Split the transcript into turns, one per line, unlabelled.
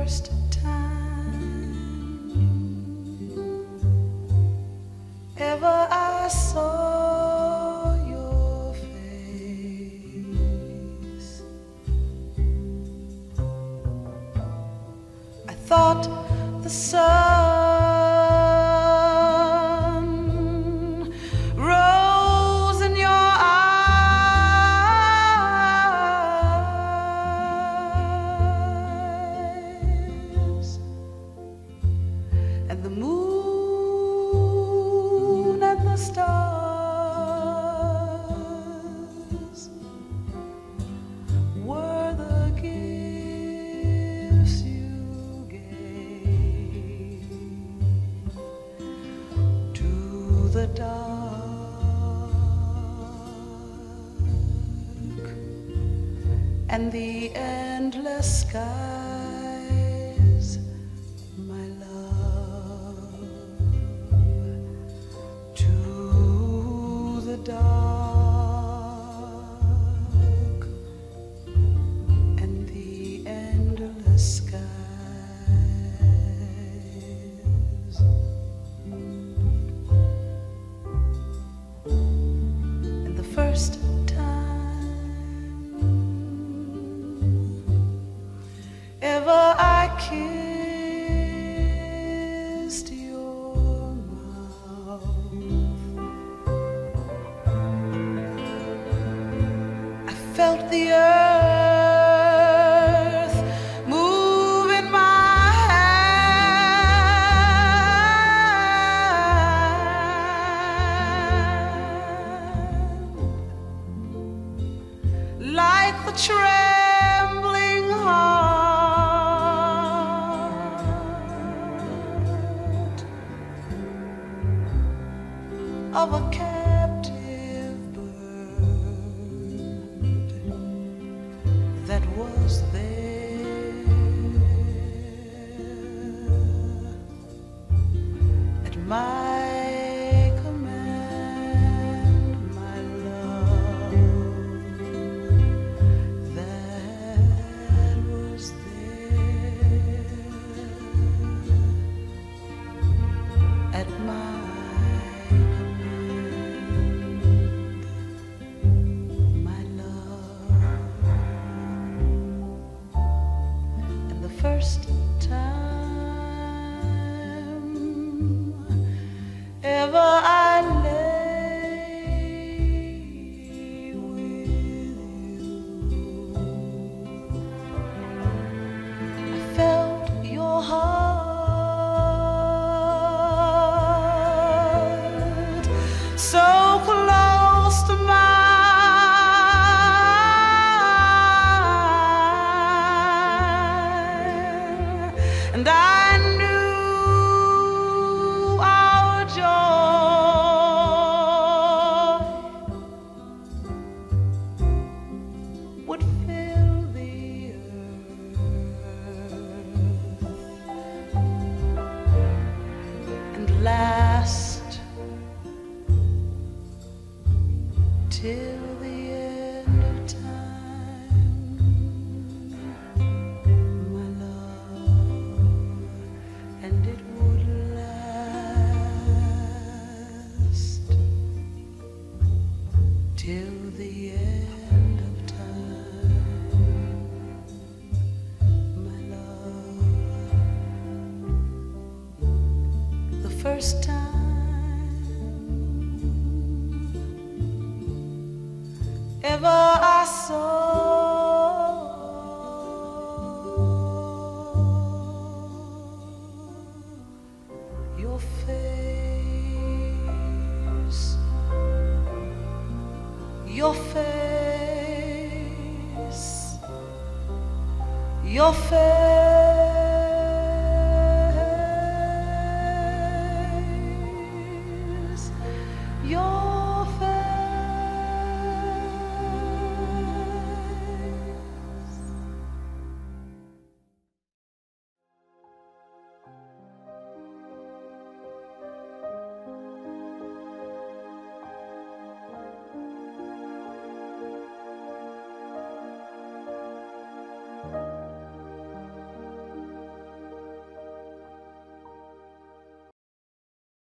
first time ever I saw your face, I thought the sun rose in your eyes, and the moon and the stars were the gifts you gave to the dark and the endless skies, my love, to the dark and the endless skies. And the first time ever I kissed your mouth, I felt the earth move in my hand, like the trembling heart of a captive bird that was there at my command, my love, that was there at my command, my love. And the first time ever I lay with you, I felt your heart so close to mine, and I knew our joy would fill the earth and last till the end of time, my love, and it would last till the end of time, my love. The first time ever I saw your face, your face, your face.